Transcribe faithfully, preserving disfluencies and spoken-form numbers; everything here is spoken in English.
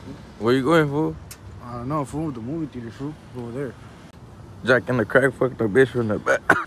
Where you going, fool? I don't know, fool. The movie theater, fool. Over there. Jack in the crack, fuck the bitch from the back.